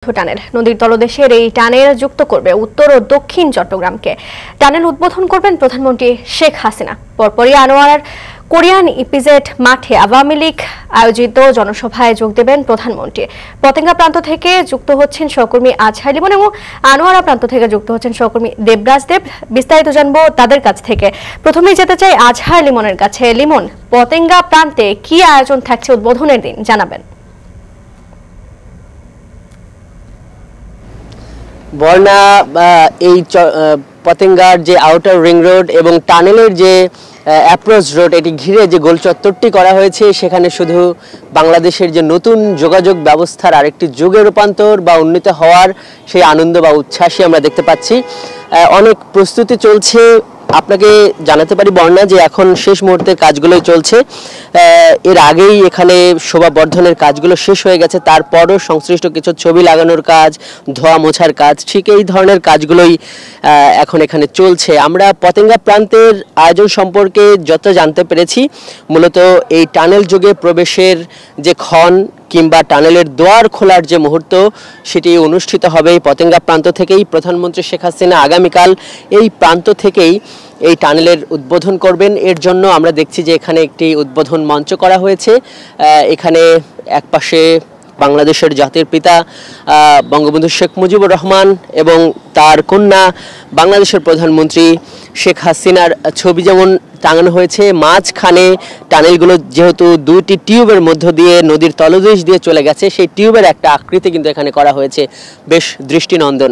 Tunnel নদীর তলদেশের এই tunnel যুক্ত করবে উত্তর ও দক্ষিণ চট্টগ্রামকে। টানেল উদ্বোধন করবেন প্রধানমন্ত্রী শেখ হাসিনা। পরপরই আনোয়ারার কোরিয়ান ইপিজেড মাঠে আওয়ামী লীগ আয়োজিত জনসভায় যোগ দেবেন প্রধানমন্ত্রী। পতেঙ্গা প্রান্ত থেকে যুক্ত হচ্ছেন সহকর্মী আজহার লিমন এবং আনোয়ারা প্রান্ত থেকে যুক্ত হচ্ছেন সহকর্মী দেবরাজ দেব। বিস্তারিত জানবো তাদের কাছ থেকে। প্রথমেই যেতে চাই আজহার লিমনের কাছে। লিমন, পতেঙ্গা প্রান্তে কি আয়োজন থাকছে উদ্বোধনের দিন জানাবেন। বর্ণা, এই পতেঙ্গার যে আউটার রিং রোড এবং টানেলের যে অ্যাপ্রোচ রোড, এটি ঘিরে যে গোল চত্বরটি করা হয়েছে, সেখানে শুধু বাংলাদেশের যে নতুন যোগাযোগ ব্যবস্থার আরেকটি যুগে রূপান্তর বা উন্নীত হওয়ার সেই আনন্দ বা উচ্ছ্বাসই আমরা দেখতে পাচ্ছি। অনেক প্রস্তুতি চলছে। আপনাকে জানাতে পারি বর্ণা যে এখন শেষ মুহূর্তের কাজগুলোই চলছে। এর আগেই এখানে শোভাবর্ধনের কাজগুলো শেষ হয়ে গেছে, তারপরও সংশ্লিষ্ট কিছু ছবি লাগানোর কাজ, ধোয়া মোছার কাজ, ঠিক এই ধরনের কাজগুলোই এখন এখানে চলছে। আমরা পতেঙ্গা প্রান্তের আয়োজন সম্পর্কে যত জানতে পেরেছি, মূলত এই টানেল যুগে প্রবেশের যে ক্ষণ কিংবা টানেলের দুয়ার খোলার যে মুহূর্ত, সেটি অনুষ্ঠিত হবে এই পতেঙ্গা প্রান্ত থেকেই। প্রধানমন্ত্রী শেখ হাসিনা আগামীকাল এই প্রান্ত থেকেই এই টানেলের উদ্বোধন করবেন। এর জন্য আমরা দেখছি যে এখানে একটি উদ্বোধন মঞ্চ করা হয়েছে। এখানে একপাশে বাংলাদেশের জাতির পিতা বঙ্গবন্ধু শেখ মুজিবুর রহমান এবং তার কন্যা বাংলাদেশের প্রধানমন্ত্রী শেখ হাসিনার ছবি যেমন টাঙানো হয়েছে, মাঝখানে টানেলগুলো যেহেতু দুইটি টিউবের মধ্য দিয়ে নদীর তলদেশ দিয়ে চলে গেছে, সেই টিউবের একটা আকৃতি কিন্তু এখানে করা হয়েছে, বেশ দৃষ্টিনন্দন।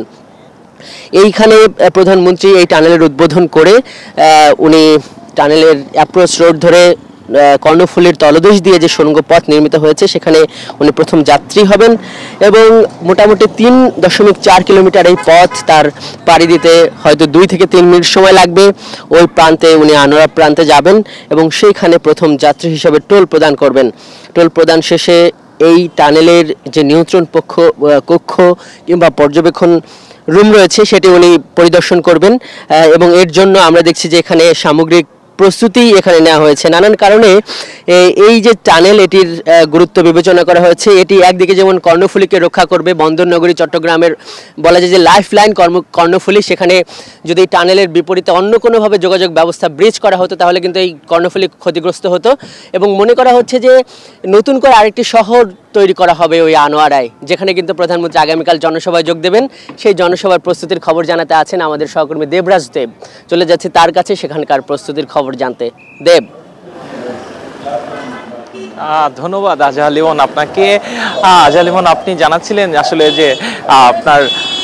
এইখানে প্রধানমন্ত্রী এই টানেলের উদ্বোধন করে উনি টানেলের অ্যাপ্রোচ রোড ধরে কর্ণফুলির তলদেশ দিয়ে যে সুড়ঙ্গ পথ নির্মিত হয়েছে, সেখানে উনি প্রথম যাত্রী হবেন এবং মোটামুটি 3.4 কিলোমিটার এই পথ তার পাড়ি দিতে হয়তো 2 থেকে 3 মিনিট সময় লাগবে। ওই প্রান্তে উনি আনোয়ারা প্রান্তে যাবেন এবং সেইখানে প্রথম যাত্রী হিসেবে টোল প্রদান করবেন। টোল প্রদান শেষে এই টানেলের যে নিয়ন্ত্রণ কক্ষ কিংবা পর্যবেক্ষণ রুম রয়েছে, সেটি উনি পরিদর্শন করবেন এবং এর জন্য আমরা দেখছি যে এখানে সামগ্রিক প্রস্তুতি এখানে নেওয়া হয়েছে। নানান কারণে এই যে টানেল, এটির গুরুত্ব বিবেচনা করা হয়েছে। এটি একদিকে যেমন কর্ণফুলিকে রক্ষা করবে, বন্দর নগরী চট্টগ্রামের বলা যায় যে লাইফ লাইন কর্ণফুলি, সেখানে যদি টানেলের বিপরীতে অন্য কোনোভাবে যোগাযোগ ব্যবস্থা ব্রিজ করা হতো তাহলে কিন্তু এই কর্ণফুলি ক্ষতিগ্রস্ত হতো। এবং মনে করা হচ্ছে যে নতুন করে আরেকটি শহর তৈরি করা হবে ওই আনোয়ারায়, যেখানে কিন্তু প্রধানমন্ত্রী আগামীকাল জনসভায় যোগ দেবেন। সেই জনসভার প্রস্তুতির খবর জানাতে আছেন আমাদের সহকর্মী দেবরাজ দেব। চলে যাচ্ছে তার কাছে সেখানকার প্রস্তুতির খবর জানতে। দেব। ধন্যবাদ আজহার লিমন আপনাকে। আজহার লিমন, আপনি জানাচ্ছিলেন আসলে যে আপনার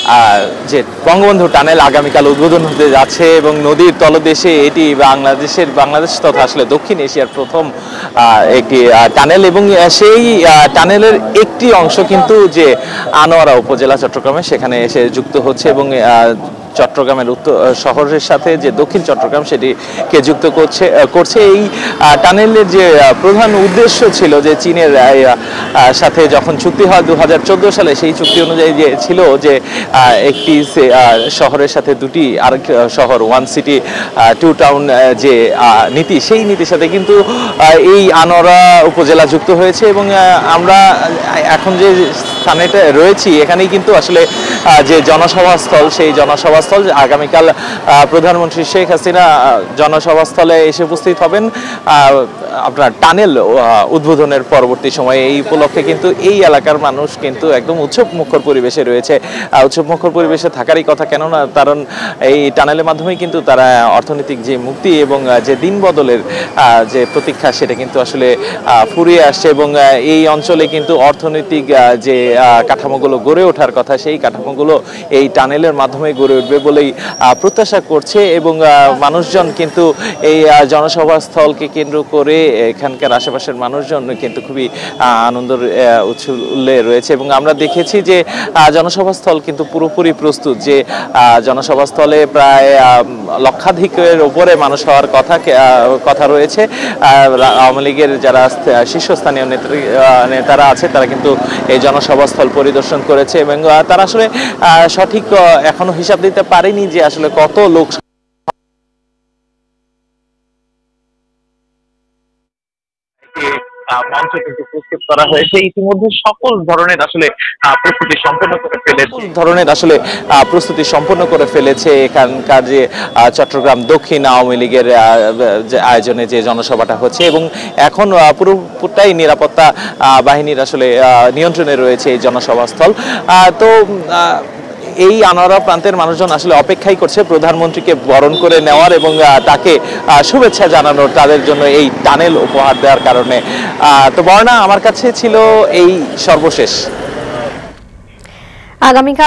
যে বঙ্গবন্ধু টানেল আগামীকাল উদ্বোধন হতে যাচ্ছে এবং নদীর তলদেশে এটি বাংলাদেশ তথা আসলে দক্ষিণ এশিয়ার প্রথম একটি টানেল এবং সেই টানেলের একটি অংশ কিন্তু যে আনোয়ারা উপজেলা চট্টগ্রামে সেখানে এসে যুক্ত হচ্ছে এবং চট্টগ্রামের উত্তর শহরের সাথে যে দক্ষিণ চট্টগ্রাম সেটিকে যুক্ত করছে। এই টানেলের যে প্রধান উদ্দেশ্য ছিল যে চীনের সাথে যখন চুক্তি হয় 2014 সালে, সেই চুক্তি অনুযায়ী যে ছিল যে একটি শহরের সাথে দুটি আরেক শহর, ওয়ান সিটি টু টাউন যে নীতি, সেই নীতির সাথে কিন্তু এই আনোয়ারা উপজেলা যুক্ত হয়েছে এবং আমরা এখন যে স্থানেটা রয়েছি এখানেই কিন্তু আসলে যে জনসভাস্থল, সেই জনসভাস্থল আগামীকাল প্রধানমন্ত্রী শেখ হাসিনা জনসভাস্থলে এসে উপস্থিত হবেন আপনার টানেল উদ্বোধনের পরবর্তী সময়ে। এই উপলক্ষে কিন্তু এই এলাকার মানুষ কিন্তু একদম উৎসবমুখর পরিবেশে রয়েছে। উৎসবমুখর পরিবেশে থাকারই কথা, কেননা কারণ এই টানেলের মাধ্যমেই কিন্তু তারা অর্থনৈতিক যে মুক্তি এবং যে দিন বদলের যে প্রতীক্ষা, সেটা কিন্তু আসলে ফুরিয়ে আসছে এবং এই অঞ্চলে কিন্তু অর্থনৈতিক যে কাঠামোগুলো গড়ে ওঠার কথা, সেই কাঠামোগুলো এই টানেলের মাধ্যমে গড়ে উঠবে বলেই প্রত্যাশা করছে এবং মানুষজন কিন্তু এই জনসভাস্থলকে কেন্দ্র করে এখানকার আশেপাশের মানুষজন কিন্তু খুবই আনন্দের উৎসুল্লে রয়েছে এবং আমরা দেখেছি যে জনসভাস্থল কিন্তু পুরোপুরি প্রস্তুত। যে জনসভাস্থলে প্রায় লক্ষাধিকের উপরে মানুষ হওয়ার কথা রয়েছে। আওয়ামী লীগের যারা শীর্ষস্থানীয় নেতারা আছে তারা কিন্তু এই জনসভাস্থল পরিদর্শন করেছে এবং তারা আসলে সঠিক এখনো হিসাব দিতে পারেনি যে আসলে কত লোক মঞ্চ কিন্তু নিক্ষেপ করা হয়েছে। ইতিমধ্যে সকল ধরনের আসলে প্রস্তুতি সম্পন্ন করে ফেলেছে এখানকার যে চট্টগ্রাম দক্ষিণ আওয়ামী লীগের যে আয়োজনে যে জনসভাটা হচ্ছে, এবং এখন পুরোটাই নিরাপত্তা বাহিনীর আসলে নিয়ন্ত্রণে রয়েছে এই জনসভাস্থল। তো এই আনোয়ারা প্রান্তের মানুষজন আসলে অপেক্ষাই করছে প্রধানমন্ত্রীকে বরণ করে নেওয়ার এবং তাকে শুভেচ্ছা জানানোর, তাদের জন্য এই টানেল উপহার দেওয়ার কারণে। তো বর্ণা, আমার কাছে ছিল এই সর্বশেষ। আগামীকাল